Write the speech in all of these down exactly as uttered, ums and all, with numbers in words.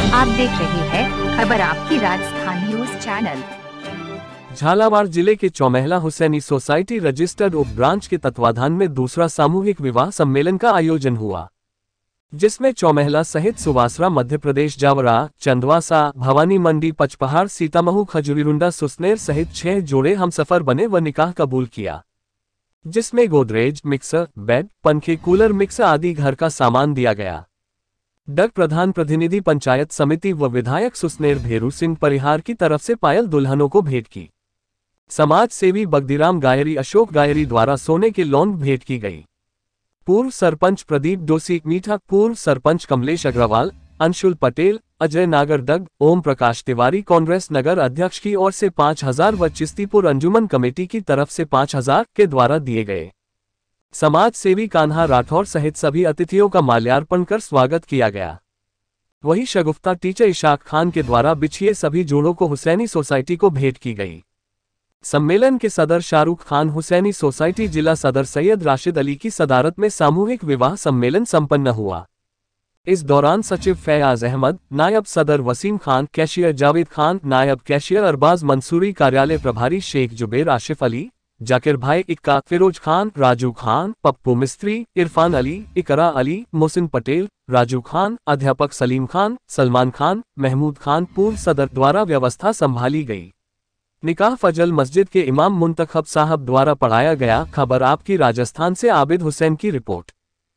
आप देख रहे हैं खबर आपकी राजस्थान न्यूज चैनल। झालावाड़ जिले के चौमहला हुसैनी सोसाइटी रजिस्टर्ड उप ब्रांच के तत्वाधान में दूसरा सामूहिक विवाह सम्मेलन का आयोजन हुआ, जिसमें चौमहला सहित सुवासरा, मध्य प्रदेश, जावरा, चंदवासा, भवानी मंडी, पचपहाड़, सीतामऊ, खजुरीरुंडा, सुसनेर सहित छह जोड़े हमसफर बने व निकाह कबूल किया, जिसमें गोदरेज, मिक्सर, बेड, पंखे, कूलर, मिक्सर आदि घर का सामान दिया गया। डग प्रधान प्रतिनिधि पंचायत समिति व विधायक सुसनेर भेरू सिंह परिहार की तरफ से पायल दुल्हनों को भेंट की। समाज सेवी बगदीराम गायरी, अशोक गायरी द्वारा सोने के लौंग भेंट की गई। पूर्व सरपंच प्रदीप डोसी मीठा, पूर्व सरपंच कमलेश अग्रवाल, अंशुल पटेल, अजय नागर डग, ओम प्रकाश तिवारी कांग्रेस नगर अध्यक्ष की ओर से पाँच हजार व चिश्तीपुर अंजुमन कमेटी की तरफ से पाँच हजार के द्वारा दिए गए। समाज सेवी कान्हा राठौर सहित सभी अतिथियों का माल्यार्पण कर स्वागत किया गया। वहीं शगुफ्ता टीचर इशाक खान के द्वारा बिछिए सभी जोड़ों को हुसैनी सोसाइटी को भेंट की गई। सम्मेलन के सदर शाहरुख खान हुसैनी सोसाइटी जिला सदर सैयद राशिद अली की सदारत में सामूहिक विवाह सम्मेलन संपन्न हुआ। इस दौरान सचिव फैयाज अहमद, नायब सदर वसीम खान, कैशियर जावेद खान, नायब कैशियर अरबाज मंसूरी, कार्यालय प्रभारी शेख जुबेर, आशिफ अली, जाकिर भाई इक्का, फिरोज खान, राजू खान, पप्पू मिस्त्री, इरफान अली, इकरा अली, मोहसिन पटेल, राजू खान, अध्यापक सलीम खान, सलमान खान, महमूद खान, पूर्व सदर द्वारा व्यवस्था संभाली गई। निकाह फजल मस्जिद के इमाम मुंतखब साहब द्वारा पढ़ाया गया। खबर आपकी राजस्थान से आबिद हुसैन की report.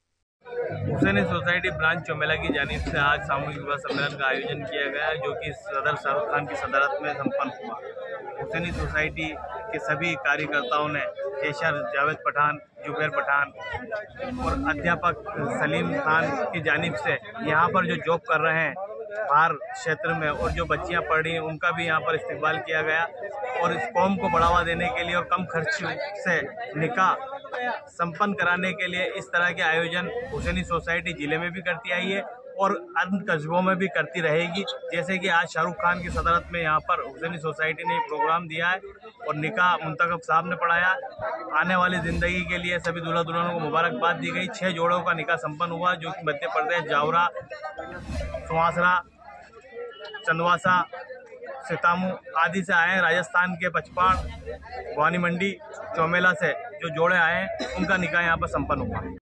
Hussaini society branch Chaumahla की जानिब से आज सामूहिक विवाह सम्मेलन का आयोजन किया गया, जो कि सदर शाहरुख खान की सदारत में संपन्न हुआ। हुसैनी सोसाइटी के सभी कार्यकर्ताओं ने कैशियर जावेद पठान, जुबैर पठान और अध्यापक सलीम खान की जानिब से यहाँ पर जो जॉब कर रहे हैं बाहर क्षेत्र में और जो बच्चियाँ पढ़ रही हैं उनका भी यहाँ पर इस्तेमाल किया गया और इस कौम को बढ़ावा देने के लिए और कम खर्च से निकाह संपन्न कराने के लिए इस तरह के आयोजन हुसैनी सोसाइटी जिले में भी करती आई है और अन्य कस्बों में भी करती रहेगी। जैसे कि आज शाहरुख खान की सदारत में यहाँ पर हुसैनी सोसाइटी ने प्रोग्राम दिया है और निकाह मुंतखब साहब ने पढ़ाया। आने वाली ज़िंदगी के लिए सभी दूल्हा दुल्हनों को मुबारकबाद दी गई। छः जोड़ों का निकाह संपन्न हुआ, जो कि मध्य प्रदेश, जावरा, सुवासरा, चंदवासा, सीतामऊ आदि से आए हैं। राजस्थान के पचपहाड़, भवानी मंडी, चौमहला से जो जोड़े आए हैं उनका निकाह यहाँ पर संपन्न हुआ है।